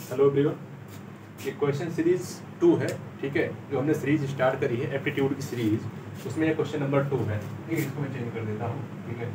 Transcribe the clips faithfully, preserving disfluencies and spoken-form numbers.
Hello everyone, ये question series two है, ठीक है। जो हमने सीरीज स्टार्ट करी है एप्टीट्यूड की सीरीज, उसमें ये क्वेश्चन नंबर टू है, ठीक है। इसको मैं चेंज कर देता हूँ, ठीक है।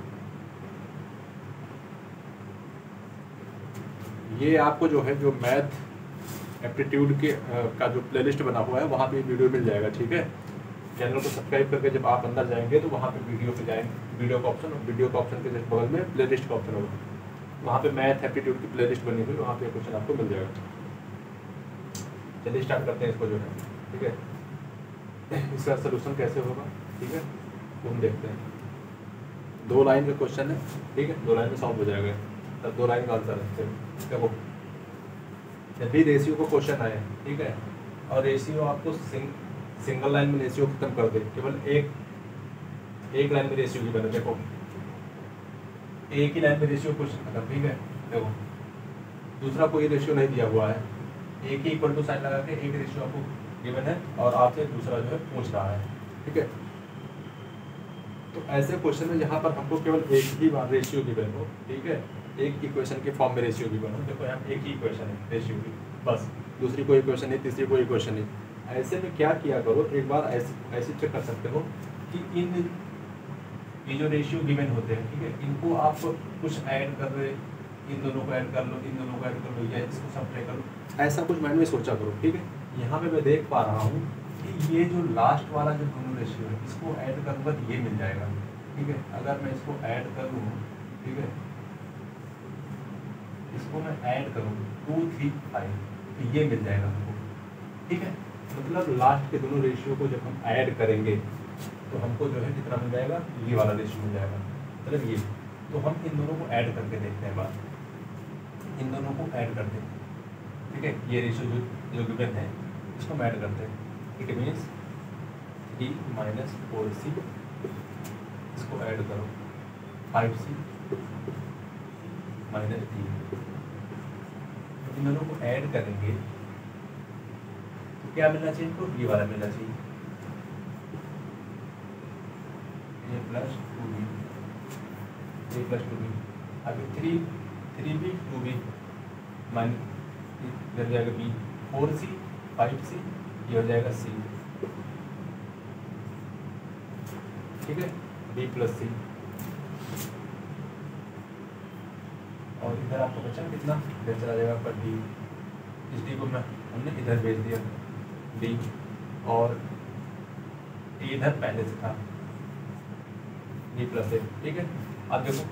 ये आपको जो है जो मैथ एप्टीट्यूड के आ, का जो प्लेलिस्ट बना हुआ है वहाँ पे वीडियो मिल जाएगा, ठीक है। चैनल को सब्सक्राइब करके जब आप अंदर जाएंगे तो वहाँ पे वीडियो पे जाएंगे, वीडियो का ऑप्शन, और वीडियो का ऑप्शन के जस्ट बगल में प्लेलिस्ट का ऑप्शन होगा, वहाँ पे मैथ एप्टीट्यूड की प्लेलिस्ट बनी हुई, वहाँ पे क्वेश्चन आपको मिल जाएगा। चलिए स्टार्ट करते हैं इसको जो है, ठीक है। इसका सलूशन कैसे होगा, ठीक है, तो हम देखते हैं। दो लाइन का क्वेश्चन है, ठीक है, दो लाइन में सॉल्व हो जाएगा, तब दो लाइन का आंसर है। देखो, जब भी रेशियो का क्वेश्चन आए, ठीक है, और रेशियो आपको सिंग, सिंगल लाइन में रेशियो खत्म कर दे, केवल एक एक लाइन में रेशियो की बने, देखो एक ही लाइन में रेशियो क्वेश्चन खत्म, ठीक है। देखो दूसरा कोई रेशियो नहीं दिया हुआ है, एक ही इक्वल टू साइन लगा के एक रेशियो आपको गिवन है और आपसे दूसरा जो है पूछ रहा है, ठीक है। तो ऐसे क्वेश्चन में जहाँ पर हमको केवल एक ही बार रेशियो गिवन हो, ठीक है, एक इक्वेशन के फॉर्म में रेशियो गिवन हो, देखो यहाँ एक ही इक्वेशन है रेशियो की, बस, दूसरी कोई इक्वेशन नहीं, तीसरी कोई इक्वेशन नहीं। ऐसे में क्या किया करो, एक बार ऐसे ऐसे चेक कर सकते हो कि इन ये जो रेशियो गिवन होते हैं, ठीक है, इनको आप कुछ ऐड कर रहे, इन दोनों को ऐड कर लो, इन दोनों को ऐड कर लो, या इसको सब्ट्रैक्ट कर लो, ऐसा कुछ माइंड में सोचा करो, ठीक है। यहाँ पे मैं देख पा रहा हूँ कि ये जो लास्ट वाला जो दोनों रेशियो है, इसको ऐड करूँगा तो ये मिल जाएगा, ठीक है। अगर मैं इसको ऐड करूँ, ठीक है, इसको मैं ऐड करूँ टू थ्री फाइव, तो ये मिल जाएगा हमको, ठीक है। मतलब लास्ट के दोनों रेशियो को जब हम ऐड करेंगे तो हमको जो है कितना मिल जाएगा, ये वाला रेशियो मिल जाएगा, मतलब ये। तो हम इन दोनों को ऐड करके देखते हैं, बात इन दोनों को ऐड करते हैं, ठीक है। ये रेशियो जो जो गिवन है इसको हम ऐड करते हैं, it means three minus four C, इसको ऐड करो फाइव सी माइनस डी, इन दोनों को ऐड करेंगे तो क्या मिलना चाहिए, इनको ये वाला मिलना चाहिए, ये प्लस टू बी, ये प्लस टू बी, अभी three three B two B minus इधर जाएगा B, four C five C, ये हो जाएगा सी, ठीक है, बी प्लस सी। और इधर आपको बचा कितना, इधर चला जाएगा आपका डी, इस डी को मैं हमने इधर भेज दिया डी, और डी इधर पहले से था डी प्लस ए, ठीक है। अब देखो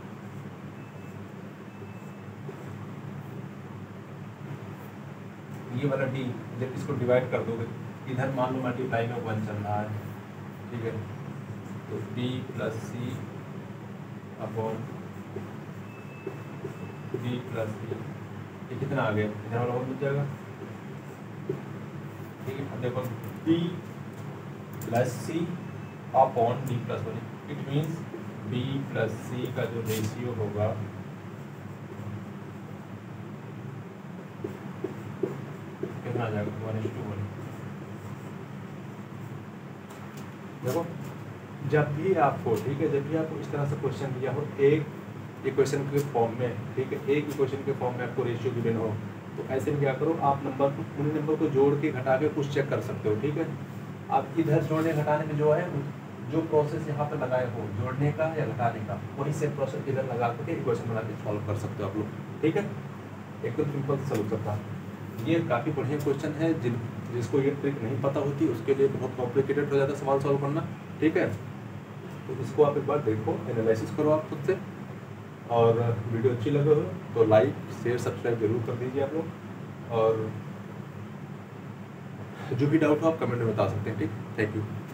ये वाला डी जब इसको डिवाइड कर दोगे, इधर मान लो मल्टीप्लाई में वन चल रहा है, ठीक है, तो D plus C upon D plus C, ये कितना आ गया, इधर वाला वन बच जाएगा, ठीक है। अब देखो D plus C upon D plus one, it means B plus C का जो रेशियो होगा कितना आ जाएगा, वन इज टू वन। देखो जब भी आपको, ठीक है, जब भी आपको इस तरह से क्वेश्चन दिया हो एक इक्वेशन के फॉर्म में, ठीक है, एक इक्वेशन के फॉर्म में आपको रेशियो गिवन हो, तो ऐसे में क्या करो, आप नंबर को, पूरे नंबर को जोड़ के घटा के कुछ चेक कर सकते हो, ठीक है। आप इधर जोड़ने घटाने में जो है जो प्रोसेस यहाँ पे लगाए हो जोड़ने का या घटाने का, वही सेम प्रोसेस इधर लगा करके इक्वेशन बना के सॉल्व कर सकते हो आप लोग, ठीक है। एकदम सिंपल सॉल्यूशन था ये, काफ़ी बढ़िया क्वेश्चन है। जिन जिसको ये ट्रिक नहीं पता होती उसके लिए बहुत कॉम्प्लिकेटेड हो जाता है सवाल सॉल्व करना, ठीक है। तो इसको आप एक बार देखो, एनालिसिस करो आप खुद से, और वीडियो अच्छी लगे हो तो लाइक शेयर सब्सक्राइब जरूर कर दीजिए आप लोग, और जो भी डाउट हो आप कमेंट में बता सकते हैं, ठीक। Thank you.